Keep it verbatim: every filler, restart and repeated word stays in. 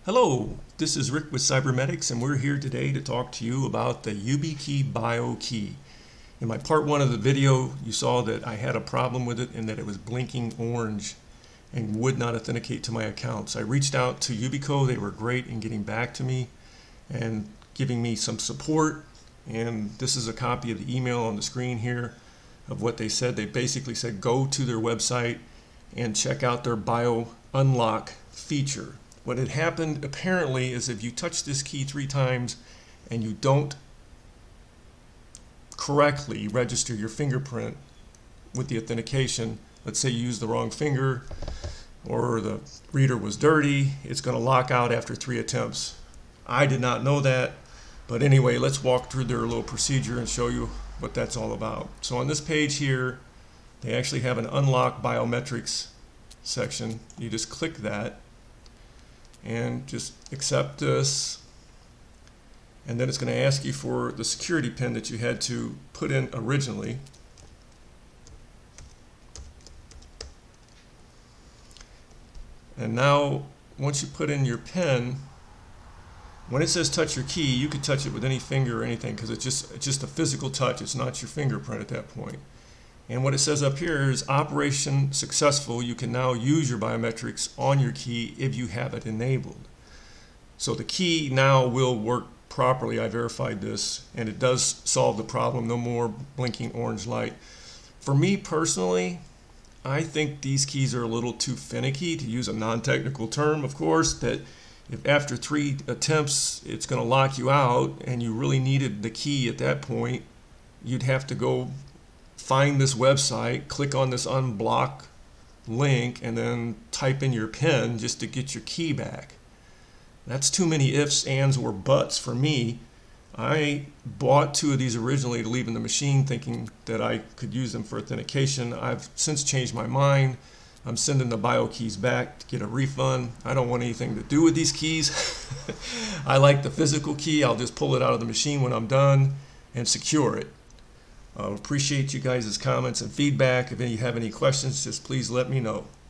Hello, this is Rick with Cybermedics, and we're here today to talk to you about the YubiKey BioKey. In my part one of the video, you saw that I had a problem with it and that it was blinking orange and would not authenticate to my accounts. I reached out to Yubico. They were great in getting back to me and giving me some support. And this is a copy of the email on the screen here of what they said. They basically said go to their website and check out their Bio Unlock feature. What had happened apparently is if you touch this key three times and you don't correctly register your fingerprint with the authentication, let's say you use the wrong finger or the reader was dirty, it's going to lock out after three attempts. I did not know that, but anyway, let's walk through their little procedure and show you what that's all about. So on this page here, they actually have an Unlock Biometrics section. You just click that and just accept this, and then it's going to ask you for the security pin that you had to put in originally. And now once you put in your pin, when it says touch your key, you can touch it with any finger or anything because it's just it's just a physical touch. It's not your fingerprint at that point. And what it says up here is operation successful. You can now use your biometrics on your key if you have it enabled. So the key now will work properly. I verified this, and it does solve the problem. No more blinking orange light. For me personally, I think these keys are a little too finicky, to use a non-technical term, of course, that if after three attempts it's going to lock you out and you really needed the key at that point, you'd have to go find this website, click on this unblock link, and then type in your PIN just to get your key back. That's too many ifs, ands, or buts for me. I bought two of these originally to leave in the machine thinking that I could use them for authentication. I've since changed my mind. I'm sending the bio keys back to get a refund. I don't want anything to do with these keys. I like the physical key. I'll just pull it out of the machine when I'm done and secure it. I uh, appreciate you guys' comments and feedback. If you have any questions, just please let me know.